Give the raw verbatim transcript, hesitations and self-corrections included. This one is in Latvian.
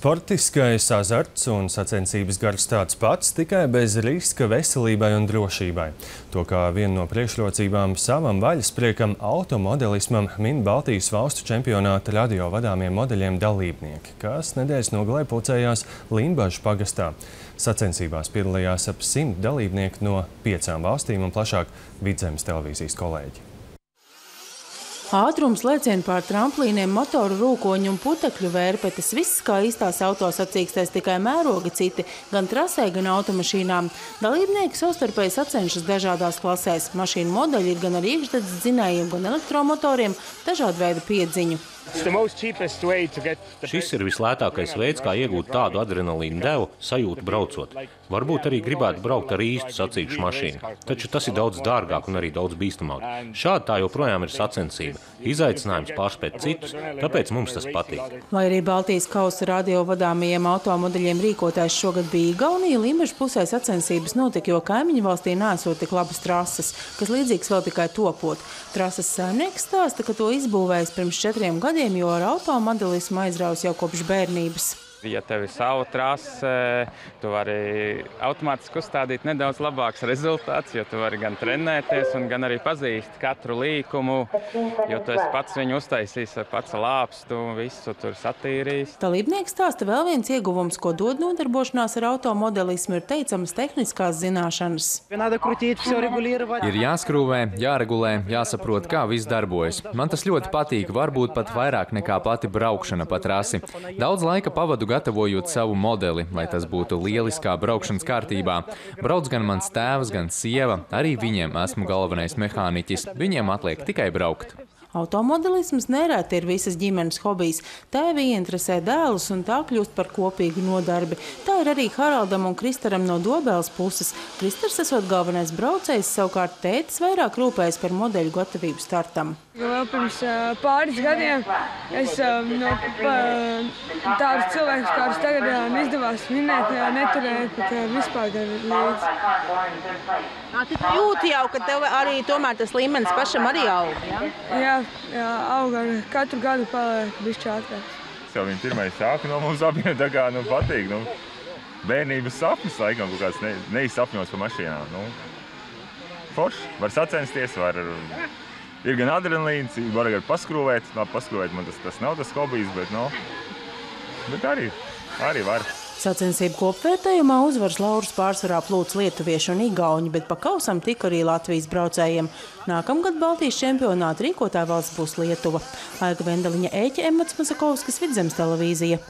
Sportiskais azarts un sacensības gars tāds pats, tikai bez riska veselībai un drošībai. To kā vienu no priekšrocībām savam vaļaspriekam automodelismam min Baltijas valstu čempionāta radio vadāmiem modeļiem dalībnieki, kas nedēļas nogalē pulcējās Limbažu pagastā. Sacensībās piedalījās ap simt dalībnieku no piecām valstīm un plašāk Vidzemes televīzijas kolēģi. Ātrums, lēcieni pār tramplīniem, motoru rūkoņu un putekļu vērpetes, viss kā īstās autosacīkstēs, tikai mērogi citi, gan trasē, gan automašīnām. Dalībnieki savstarpēji sacenšas dažādās klasēs. Mašīnu modeļi ir gan ar iekšdedzes dzinējiem, gan elektromotoriem, dažādu veidu piedziņu. Šis ir vislētākais veids, kā iegūt tādu adrenalīnu devu sajūtu braucot. Varbūt arī gribētu braukt ar īstu sacīkšu mašīnu, taču tas ir daudz dārgāk un arī daudz bīstamāk. Šādi tā joprojām ir sacensība. Izaicinājums pārspēt citus, tāpēc mums tas patīk. Lai arī Baltijas kausa radio vadāmajiem automodeļiem rīkotājs šogad bija Igaunija, Limbažu pusē sacensības notika, jo kaimiņu valstī nesot tik labas trases, kas līdzīgs vēl tikai topot. Trases saimnieks stāsta, ka to izbūvējis pirms četriem gadiem, jo ar automodelismu aizraus jau kopš bērnības. Ja tev ir sava trase, tu vari automātiski uzstādīt nedaudz labāks rezultāts, jo tu vari gan trenēties un gan arī pazīst katru līkumu, jo tu esi pats viņu uztaisījis, pats lāpstu, visu tur satīrījis. Dalībnieks stāsta vēl viens ieguvums, ko dod nodarbošanās ar automodelismu, ir teicamas tehniskās zināšanas. Ir jāskrūvē, jāregulē, jāsaprot, kā viss darbojas. Man tas ļoti patīk, varbūt pat vairāk nekā pati braukšana pa trasi. Daudz laika pavadu gatavojot savu modeli, lai tas būtu lieliskā braukšanas kārtībā. Brauc gan mans tēvs, gan sieva, arī viņiem esmu galvenais mehāniķis. Viņiem atliek tikai braukt. Automodelisms nereti ir visas ģimenes hobijs. Tēvi ieinteresē dēlus un tā kļūst par kopīgu nodarbi. Tā ir arī Haraldam un Kristaram no Dobēles puses. Kristars esot galvenais braucējs, savukārt tētis vairāk rūpējas par modeļu gatavību startam. Vēl pirms pāris gadiem es no tādus cilvēkus, kādus tagad izdevās minēt, neturēju pat vispār līdzi. Tu jūti jau, ka tev arī tomēr tas līmenis pašam arī aug, ja? Jā, jā, aug ar katru gadu paliek bišķi ātrāks. Jau viņa pirmais sāka no mums abiem, tā kā, nu, patīk, nu, bērnības sapnis, laikam, kaut kāds ne, neizsapņos pa mašīnām, nu, forši, var sacensties, var, ir gan adrenalīns, var arī paskrūvēt, labi, paskrūvēt man tas, tas nav tas hobijs, bet, nu, bet arī, arī var. Sacensību kopvērtējumā uzvaras laurus pārsvarā plūc lietuvieši un igauņi, bet pa kausam tika arī Latvijas braucējiem. Nākamgad Baltijas čempionāta rīkotāja valsts būs Lietuva. Aiga Vendeliņa, Ēķe, Emats Masakovskis, Vidzemes televīzija.